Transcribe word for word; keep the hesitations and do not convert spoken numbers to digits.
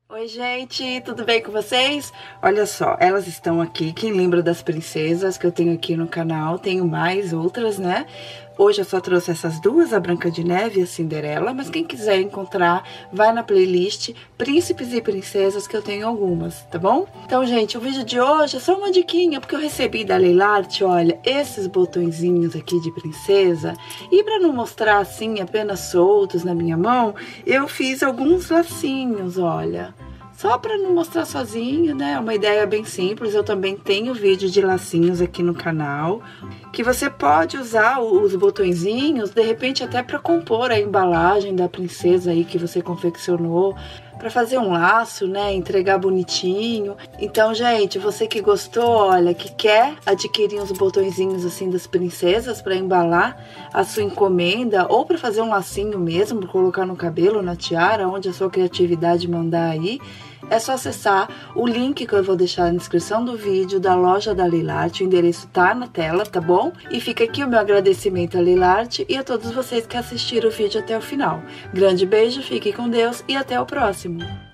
Oi, gente, tudo bem com vocês? Olha só, elas estão aqui. Quem lembra das princesas que eu tenho aqui no canal? Tenho mais outras, né? Hoje eu só trouxe essas duas, a Branca de Neve e a Cinderela, mas quem quiser encontrar, vai na playlist Príncipes e Princesas, que eu tenho algumas, tá bom? Então, gente, o vídeo de hoje é só uma diquinha, porque eu recebi da Leilarte, olha, esses botõezinhos aqui de princesa, e pra não mostrar assim, apenas soltos na minha mão, eu fiz alguns lacinhos, olha. Só para não mostrar sozinho, né? Uma ideia bem simples. Eu também tenho vídeo de lacinhos aqui no canal, que você pode usar os botõezinhos, de repente até para compor a embalagem da princesa aí que você confeccionou, para fazer um laço, né? Entregar bonitinho. Então, gente, você que gostou, olha, que quer adquirir uns botõezinhos assim das princesas para embalar a sua encomenda ou para fazer um lacinho mesmo, colocar no cabelo, na tiara, onde a sua criatividade mandar aí, é só acessar o link que eu vou deixar na descrição do vídeo da loja da Leilarte. O endereço tá na tela, tá bom? E fica aqui o meu agradecimento à Leilarte e a todos vocês que assistiram o vídeo até o final. Grande beijo, fique com Deus e até o próximo!